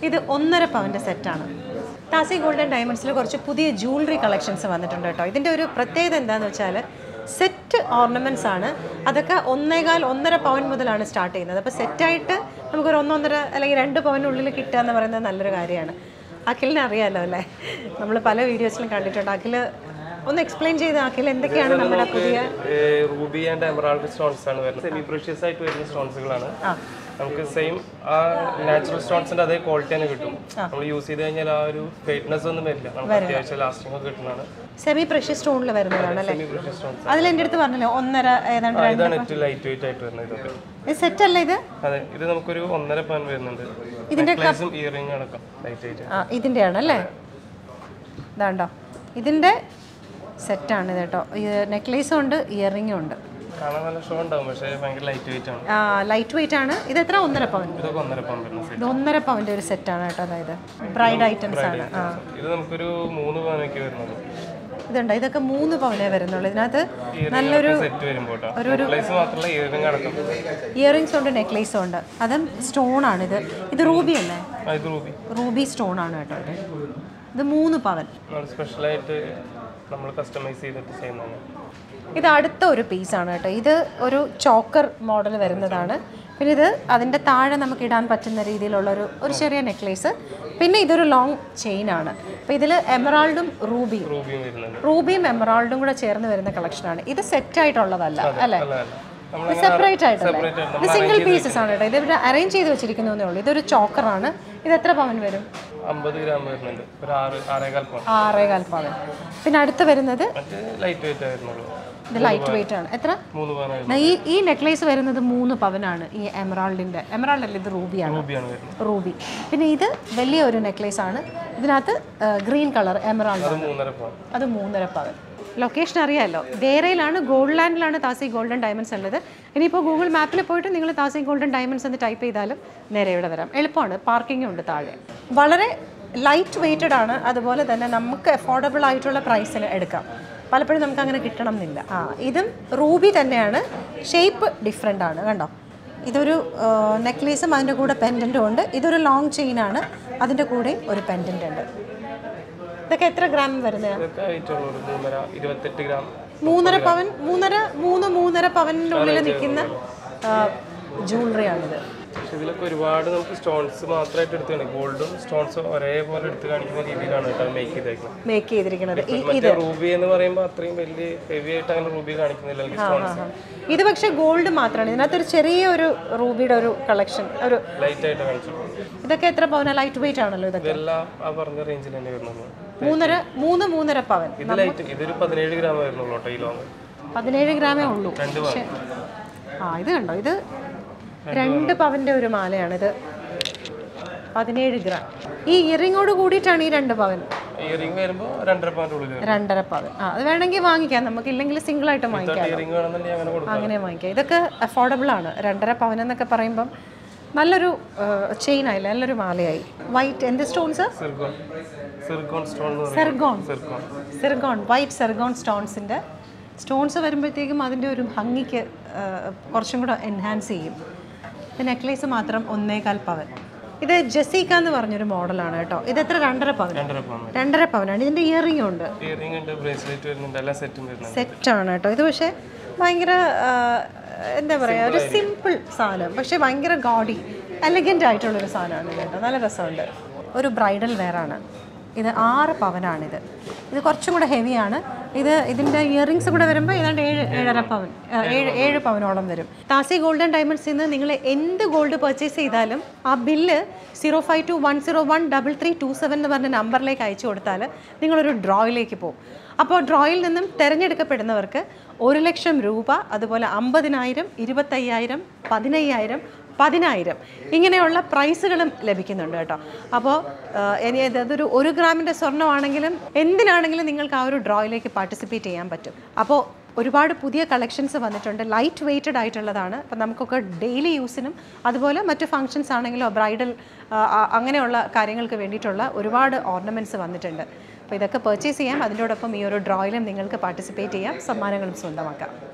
ഇത് 1.5 പവൻ്റെ സെറ്റാണ്. താസി ഗോൾഡൻ ഡയമണ്ട്സിൽ കുറച്ച് പുതിയ ജ്വല്ലറി കളക്ഷൻസ് വന്നിട്ടുണ്ട് കേട്ടോ. ഇതിൻ്റെ ഒരു പ്രത്യേകത എന്താണെന്ന് വെച്ചാൽ സെറ്റ് ഓർണമെൻറ്റ്സ് ആണ്. അതൊക്കെ 1.25 പവൻ മുതലാണ് സ്റ്റാർട്ട് ചെയ്യുന്നത്. അപ്പോൾ സെറ്റായിട്ട് നമുക്കൊരു 1.5 അല്ലെങ്കിൽ 2 പവനുള്ളിൽ കിട്ടുക എന്ന് പറയുന്നത് നല്ലൊരു കാര്യമാണ്. അഖിലിനെ അറിയാമല്ലോ അല്ലേ, നമ്മൾ പല വീഡിയോസിലും കണ്ടിട്ടുണ്ട്. അഖിൽ ഒന്ന് എക്സ്പ്ലെയിൻ ചെയ്ത് അഖിൽ എന്തൊക്കെയാണ് നമ്മുടെ പുതിയ റൂബി ആൻഡ് എമറാൾഡ് സ്റ്റോൺസ് ആണ് വരുന്നത്. സെമി പ്രഷ്യസ് ആയിട്ട് വരുന്ന സ്റ്റോൺസുകളാണ്. നമുക്ക് സെയിം ആ നാച്ചുറൽ സ്റ്റോൺസിന്റെ അതേ ക്വാളിറ്റി തന്നെ കിട്ടും. നമ്മൾ യൂസ് ചെയ്ത് കഴിഞ്ഞാൽ ആ ഒരു ഫേറ്റ്നെസ് ഒന്നും വരില്ല. നമുക്ക് അത്യാവശ്യം ലാസ്റ്റിംഗ് ഒക്കെ കിട്ടുന്നതാണ്. സെമി പ്രഷ്യസ് സ്റ്റോണിൽ വരുന്നതാണ് അല്ലേ? Semi precious stones. അതിൽ എൻ്റെ അടുത്ത് പറഞ്ഞല്ലോ 1.5 ഏതാണ്ട് ഇതാണ് ഏറ്റവും ലൈറ്റ് വെയിറ്റ് ആയിട്ട് വരുന്നത്. ഇതൊക്കെ ഇത് സെറ്റ് അല്ല ഇത്? അതെ, ഇത് നമുക്കൊരു 1.5 പവൻ വരുന്നുണ്ട്. ഇതിന്റെ ഇയറിംഗ് അടക്കം ലൈറ്റ് വെയിറ്റ്. ഇതിന്റെ ആണല്ലേ? ഇതാണ്ടോ, ഇതിന്റെ സെറ്റാണ് ഇത് കേട്ടോ. നെക്ലേസും ഉണ്ട്, ഇയറിംഗും ഉണ്ട്. കാണാൻ നല്ല ഷോ ഉണ്ടാവും, പക്ഷേ ഭയങ്കര ലൈറ്റ് വെയിറ്റ് ആണ്. ലൈറ്റ് വെയിറ്റ് ആണ്. ഇത് എത്ര? 1.5 പവൻ. ഇതൊക്കെ 1.5 പവൻ വരുന്ന സെറ്റ്. ഇത് 1.5 പവന്റെ ഒരു സെറ്റാണ് കേട്ടോ. അതായത് ബ്രൈഡ് ഐറ്റംസ് ആണ്. ഇത് നമുക്കൊരു 3 പവനൊക്കെ വരുന്നത്. ഇതുണ്ട്, ഇതൊക്കെ 3 പവനേ വരുന്നുള്ളൂ. ഇതിനകത്ത് നല്ലൊരു സെറ്റ് വരുമ്പോൾ നെക്ലേസ് മാത്രമല്ല ഇയറിംഗ് അടക്കം. ഇയറിംഗ്സ് ഉണ്ട്, നെക്ലേസും ഉണ്ട്. അതും സ്റ്റോൺ ആണ്. ഇത് റൂബി അല്ലേ? ഇത് റൂബി സ്റ്റോൺ ആണ് കേട്ടോ. ഇത് 3 പവൻ. സ്പെഷ്യലായിട്ട് നമ്മൾ കസ്റ്റമൈസ് ചെയ്തിട്ട് ചെയ്യുന്നതാണ്. ഇത് അടുത്ത ഒരു പീസാണ് കേട്ടോ. ഇത് ഒരു ചോക്കർ മോഡൽ വരുന്നതാണ്. പിന്നെ ഇത് അതിൻ്റെ താഴെ നമുക്ക് ഇടാൻ പറ്റുന്ന രീതിയിലുള്ള ഒരു ചെറിയ നെക്ലേസ്. പിന്നെ ഇതൊരു ലോങ് ചെയിൻ ആണ്. അപ്പോൾ ഇതിൽ എമറാൾഡും റൂബിയും എമറാൾഡും കൂടെ ചേർന്ന് വരുന്ന കളക്ഷനാണ്. ഇത് സെറ്റായിട്ടുള്ളതല്ല അല്ലേ? സെപ്പറേറ്റ് ആയിട്ടല്ലേ? ഇത് സിംഗിൾ പീസസ് ആണ് കേട്ടോ. ഇത് ഇവിടെ അറേഞ്ച് ചെയ്ത് വെച്ചിരിക്കുന്നതേ ഉള്ളൂ. ഇതൊരു ചോക്കറാണ്. ഇത് എത്ര പവൻ വരും? 50 ഗ്രാം വരുന്നുണ്ട്. ഒരു 6.25 പവൻ. 6.25 പവൻ. പിന്നെ അടുത്ത് വരുന്നത് ലൈറ്റ് വെയിറ്റ് ആയിരുന്നുള്ളൂ. ഇത് ലൈറ്റ് വെയിറ്റ് ആണ്. എത്ര? 3 പവൻ. ഈ നെക്ലേസ് വരുന്നത് 3 പവനാണ്. ഈ എമറാൾഡിന്റെ. എമറാൾഡ് അല്ല, ഇത് റൂബിയാണ്. റൂബി. പിന്നെ ഇത് വലിയ ഒരു നെക്ലേസ് ആണ്. ഇതിനകത്ത് ഗ്രീൻ കളർ എമറാൾഡ്. അത് 3.5 പവൻ. ലൊക്കേഷൻ അറിയാമല്ലോ, വേറെയിലാണ്, ഗോൾഡ് ലാൻഡിലാണ് താസി ഗോൾഡൻ ഡയമണ്ട്സ് ഉള്ളത്. ഇനിയിപ്പോൾ ഗൂഗിൾ മാപ്പിൽ പോയിട്ട് നിങ്ങൾ താസി ഗോൾഡൻ ഡയമണ്ട്സ് എന്ന് ടൈപ്പ് ചെയ്താലും നേരെ ഇവിടെ വരാം. എളുപ്പമാണ്, പാർക്കിംഗും ഉണ്ട് താഴെ. വളരെ ലൈറ്റ് വെയ്റ്റഡ് ആണ്. അതുപോലെ തന്നെ നമുക്ക് അഫോർഡബിൾ ആയിട്ടുള്ള പ്രൈസിന് എടുക്കാം. പലപ്പോഴും നമുക്ക് അങ്ങനെ കിട്ടണം എന്നില്ല. ഇതും റൂബി തന്നെയാണ്. ഷേപ്പ് ഡിഫറെൻ്റ് ആണ്. കണ്ടോ, ഇതൊരു നെക്ലേസും അതിൻ്റെ കൂടെ പെൻഡൻറ്റും ഉണ്ട്. ഇതൊരു ലോങ് ചെയിനാണ്, അതിൻ്റെ കൂടെ ഒരു പെൻഡൻ്റ് ഉണ്ട്. ഇതൊക്കെ എത്ര ഗ്രാം വരുന്നത്? 28 ഗ്രാം. 3.5 പവൻ. 3.5 പവനിൻ്റെ ഉള്ളിൽ നിൽക്കുന്ന ജ്വല്ലറിയാണിത്. പക്ഷെ ഇതിലൊക്കെ ഒരുപാട് നമുക്ക് സ്റ്റോൺസ് മാത്രമായിട്ട് എടുത്താണ്. ഗോൾഡും സ്റ്റോൺസും ഒരേപോലെ എടുത്ത് കാണിക്കുന്ന രീതിയിലാണ് മേക്ക് ചെയ്തിരിക്കുന്നത്. റൂബി എന്ന് പറയുമ്പോൾ അത്രയും വലിയ ഹെവി ആയിട്ട് അങ്ങനെ റൂബി കാണിക്കുന്നില്ല. ഇത് പക്ഷേ ഗോൾഡ് മാത്രമാണ്. ഇതിനകത്ത് ഒരു ചെറിയ ഒരു റൂബിയുടെ ഒരു കളക്ഷൻ, ഒരു ലൈറ്റ് ആയിട്ട് കാണിച്ചു. ഇതൊക്കെ എത്ര പവനാണ്? ലൈറ്റ് വെയിറ്റ് ആണല്ലോ ഇതൊക്കെ. എല്ലാം ആ പറഞ്ഞ റേഞ്ചിൽ തന്നെ വരുന്നത്. 3.5 പവൻ. ഇത് ലൈറ്റ്, ഇതൊരു 17 ഗ്രാം വരുന്നുള്ളൂ കേട്ടോ. ഈ ലോങ് 17 ഗ്രാമേ ഉള്ളൂ. ഇത് കണ്ടോ, ഇത് 2 പവൻ്റെ ഒരു മാലയാണിത്. 17 ഗ്രാം. ഈ ഇയറിങ്ങോട് കൂടിയിട്ടാണ് ഈ 2 പവൻ. ഇയറിംഗ് വരുമ്പോൾ 2.5 പവൻ്റെ ഉള്ളിൽ 2.5 പവൻ. അത് വേണമെങ്കിൽ വാങ്ങിക്കാം, നമുക്ക് ഇല്ലെങ്കിൽ സിംഗിൾ ആയിട്ട് വാങ്ങിക്കാം, അങ്ങനെ വാങ്ങിക്കാം. ഇതൊക്കെ അഫോർഡബിൾ ആണ്. 2.5 പവൻ എന്നൊക്കെ പറയുമ്പം നല്ലൊരു ചെയിൻ ആയില്ല, നല്ലൊരു മാലയായി. വൈറ്റ് എന്ത് സ്റ്റോൺസ്? സിർഗോൺ. വൈറ്റ് സിർഗോൺ സ്റ്റോൺസിൻ്റെ സ്റ്റോൺസ് വരുമ്പോഴത്തേക്കും അതിൻ്റെ ഒരു ഭംഗിക്ക് കുറച്ചും കൂടെ എൻഹാൻസ് ചെയ്യും. നെക്ലേസ് മാത്രം 1.25 പവൻ. ഇത് ജെസിക്ക എന്ന് പറഞ്ഞൊരു മോഡലാണ് കേട്ടോ. ഇത് എത്ര? 2.5 പവൻ. 2.5 പവനാണ്. ഇതിൻ്റെ ഇയറിംഗ് ഉണ്ട്, സെറ്റാണ് കേട്ടോ. ഇത് പക്ഷേ ഭയങ്കര എന്താ പറയുക, ഒരു സിമ്പിൾ സാധനം, പക്ഷേ ഭയങ്കര ഗോഡി എലഗൻ്റ് ആയിട്ടുള്ളൊരു സാധനമാണ് കേട്ടോ. നല്ല രസമുണ്ട്. ഒരു ബ്രൈഡൽ വെയറാണ് ഇത്. 6 പവനാണിത്. ഇത് കുറച്ചും കൂടെ ഹെവിയാണ്. ഇതിൻ്റെ ഇയറിങ്സ് കൂടെ വരുമ്പോൾ ഏതാണ്ട് 7.5 പവൻ, 7 പവനോളം വരും. താസി ഗോൾഡൻ ഡയമണ്ട്സിൽ നിന്ന് നിങ്ങൾ എന്ത് ഗോൾഡ് പർച്ചേസ് ചെയ്താലും ആ ബില്ല് 0521013327 എന്ന് പറഞ്ഞ നമ്പറിലേക്ക് അയച്ചു കൊടുത്താൽ നിങ്ങളൊരു ഡ്രോയിലേക്ക് പോകും. അപ്പോൾ ഡ്രോയിൽ നിന്നും തിരഞ്ഞെടുക്കപ്പെടുന്നവർക്ക് 1 ലക്ഷം രൂപ, അതുപോലെ 50,000, 25,000, 15,000, 10,000 ഇങ്ങനെയുള്ള പ്രൈസുകളും ലഭിക്കുന്നുണ്ട് കേട്ടോ. അപ്പോൾ ഇനി അതൊരു 1 ഗ്രാമിൻ്റെ സ്വർണ്ണമാണെങ്കിലും എന്തിനാണെങ്കിലും നിങ്ങൾക്ക് ആ ഒരു ഡ്രോയിലേക്ക് പാർട്ടിസിപ്പേറ്റ് ചെയ്യാൻ പറ്റും. അപ്പോൾ ഒരുപാട് പുതിയ കളക്ഷൻസ് വന്നിട്ടുണ്ട്. ലൈറ്റ് വെയ്റ്റഡ് ആയിട്ടുള്ളതാണ്. അപ്പോൾ നമുക്കൊക്കെ ഡെയിലി യൂസിനും അതുപോലെ മറ്റു ഫങ്ഷൻസ് ആണെങ്കിലോ ബ്രൈഡൽ അങ്ങനെയുള്ള കാര്യങ്ങൾക്ക് വേണ്ടിയിട്ടുള്ള ഒരുപാട് ഓർണമെൻറ്റ്സ് വന്നിട്ടുണ്ട്. അപ്പോൾ ഇതൊക്കെ പർച്ചേസ് ചെയ്യാം. അതിനോടൊപ്പം ഈ ഒരു ഡ്രോയിലും നിങ്ങൾക്ക് പാർട്ടിസിപ്പേറ്റ് ചെയ്യാം, സമ്മാനങ്ങളും സ്വന്തമാക്കാം.